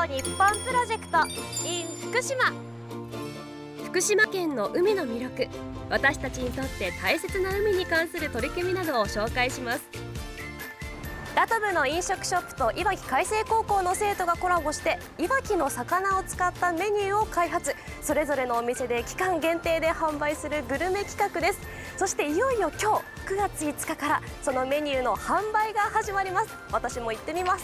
と日本プロジェクト in 福島。 福島県の海の魅力、私たちにとって大切な海に関する取り組みなどを紹介します。 ラトブの飲食ショップといわき海星高校の生徒がコラボしていわきの魚を使ったメニューを開発。それぞれのお店で期間限定で販売するグルメ企画です。そしていよいよ今日9月5日からそのメニューの販売が始まります。私も行ってみます。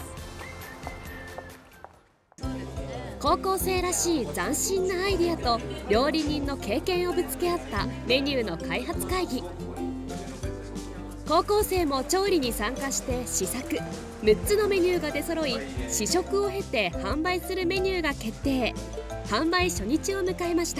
高校生らしい斬新なアイデアと料理人の経験をぶつけ合ったメニューの開発会議。高校生も調理に参加して試作。6つのメニューが出揃い、試食を経て販売するメニューが決定。販売初日を迎えました。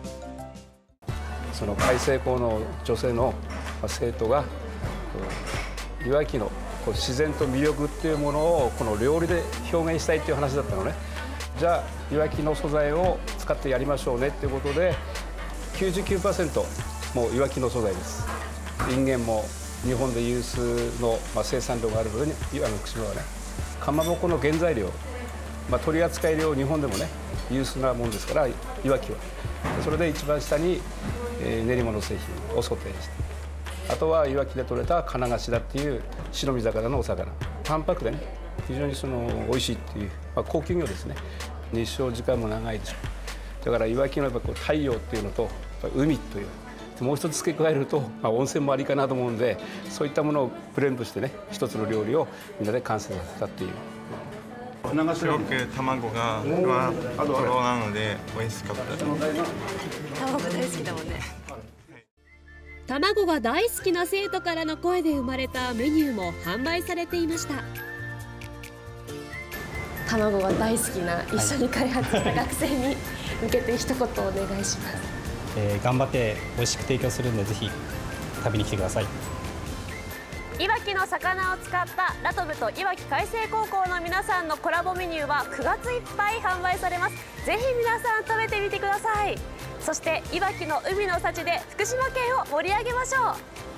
その海星高の女性の生徒がいわきの自然と魅力っていうものをこの料理で表現したいっていう話だったのね。じゃあいわきの素材を使ってやりましょうねっていうことで 99% もういわきの素材です。インゲンも日本で有数の生産量があるので、福島はね、かまぼこの原材料、取り扱い量日本でもね有数なものですから、いわきはそれで一番下に練り物製品を想定して、あとはいわきで採れた金頭っていう白身魚のお魚、淡白でね非常に美味しいっていう、高級魚ですね。日照時間も長いでしょ。だからいわきの太陽っていうのと海という、もう一つ付け加えると、温泉もありかなと思うんで、そういったものをブレンドしてね一つの料理をみんなで完成させたっていう。 すごく卵がふわとろなので美味しかったです。 卵大好きだもんね。 卵が大好きな生徒からの声で生まれたメニューも販売されていました。 卵が大好きな一緒に開発した学生に向けて一言お願いします。 頑張って美味しく提供するんで、ぜひ食べに来てください。 いわきの魚を使ったラトブといわき海星高校の皆さんのコラボメニューは9月いっぱい販売されます。ぜひ皆さん食べてみてください。そしていわきの海の幸で福島県を盛り上げましょう。